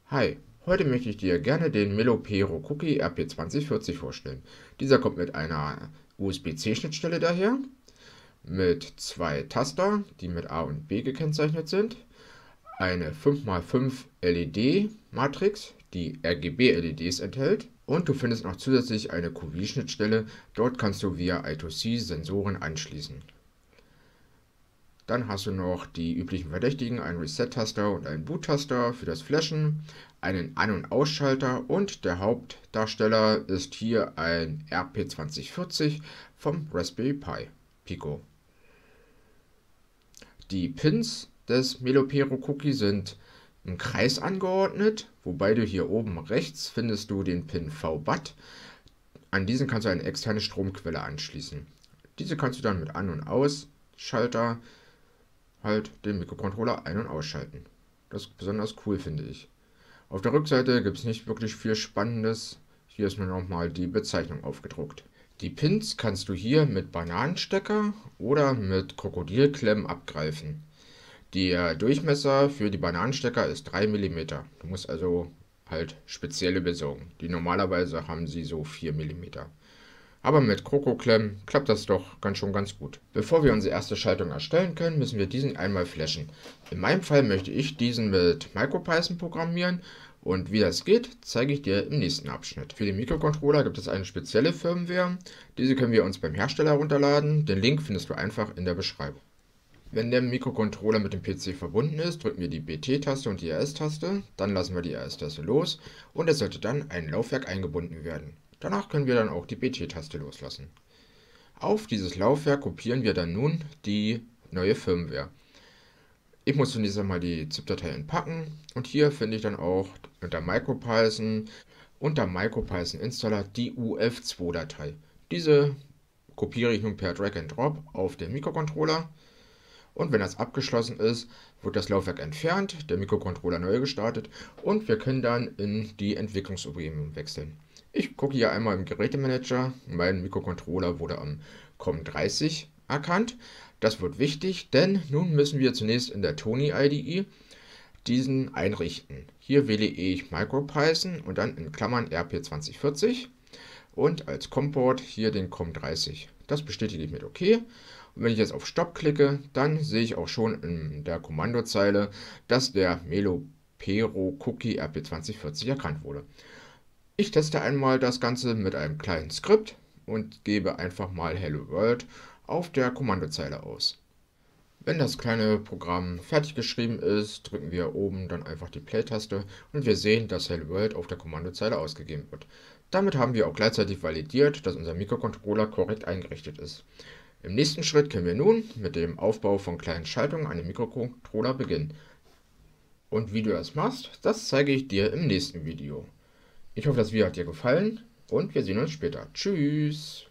Hi, heute möchte ich dir gerne den Melopero Cookie RP2040 vorstellen. Dieser kommt mit einer USB-C-Schnittstelle daher, mit zwei Taster, die mit A und B gekennzeichnet sind, eine 5x5 LED-Matrix, die RGB-LEDs enthält, und du findest noch zusätzlich eine QV-Schnittstelle. Dort kannst du via I2C Sensoren anschließen. Dann hast du noch die üblichen Verdächtigen, einen Reset-Taster und einen Boot-Taster für das Flashen, einen An- und Ausschalter, und der Hauptdarsteller ist hier ein RP2040 vom Raspberry Pi Pico. Die Pins des Melopero Cookie sind im Kreis angeordnet, wobei du hier oben rechts findest du den Pin V-Bat. An diesen kannst du eine externe Stromquelle anschließen. Diese kannst du dann mit An- und Ausschalter halt den Mikrocontroller ein- und ausschalten. Das ist besonders cool, finde ich. Auf der Rückseite gibt es nicht wirklich viel Spannendes. Hier ist nur nochmal die Bezeichnung aufgedruckt. Die Pins kannst du hier mit Bananenstecker oder mit Krokodilklemmen abgreifen. Der Durchmesser für die Bananenstecker ist 3 mm. Du musst also halt spezielle besorgen. Die normalerweise haben sie so 4 mm. Aber mit Krokoklemm klappt das doch ganz gut. Bevor wir unsere erste Schaltung erstellen können, müssen wir diesen einmal flashen. In meinem Fall möchte ich diesen mit MicroPython programmieren, und wie das geht, zeige ich dir im nächsten Abschnitt. Für den Mikrocontroller gibt es eine spezielle Firmware. Diese können wir uns beim Hersteller herunterladen. Den Link findest du einfach in der Beschreibung. Wenn der Mikrocontroller mit dem PC verbunden ist, drücken wir die BT-Taste und die RS-Taste, dann lassen wir die RS-Taste los und es sollte dann ein Laufwerk eingebunden werden. Danach können wir dann auch die BT-Taste loslassen. Auf dieses Laufwerk kopieren wir dann nun die neue Firmware. Ich muss zunächst einmal die ZIP-Datei entpacken, und hier finde ich dann auch unter MicroPython Installer die UF2-Datei. Diese kopiere ich nun per Drag and Drop auf den Mikrocontroller. Und wenn das abgeschlossen ist, wird das Laufwerk entfernt, der Mikrocontroller neu gestartet und wir können dann in die Entwicklungsumgebung wechseln. Ich gucke hier einmal im Gerätemanager. Mein Mikrocontroller wurde am COM30 erkannt. Das wird wichtig, denn nun müssen wir zunächst in der Tony IDE diesen einrichten. Hier wähle ich MicroPython und dann in Klammern RP2040 und als COM-Port hier den COM30. Das bestätige ich mit OK. Und wenn ich jetzt auf Stopp klicke, dann sehe ich auch schon in der Kommandozeile, dass der Melopero Cookie RP2040 erkannt wurde. Ich teste einmal das Ganze mit einem kleinen Skript und gebe einfach mal Hello World auf der Kommandozeile aus. Wenn das kleine Programm fertig geschrieben ist, drücken wir oben dann einfach die Play-Taste und wir sehen, dass Hello World auf der Kommandozeile ausgegeben wird. Damit haben wir auch gleichzeitig validiert, dass unser Mikrocontroller korrekt eingerichtet ist. Im nächsten Schritt können wir nun mit dem Aufbau von kleinen Schaltungen an dem Mikrocontroller beginnen. Und wie du das machst, das zeige ich dir im nächsten Video. Ich hoffe, das Video hat dir gefallen und wir sehen uns später. Tschüss!